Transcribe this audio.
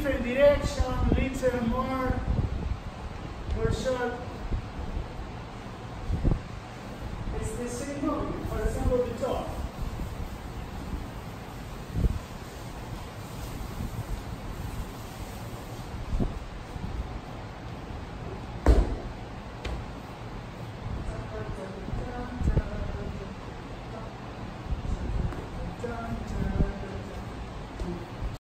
different direction, little more short. It's the same movement, for example, the top.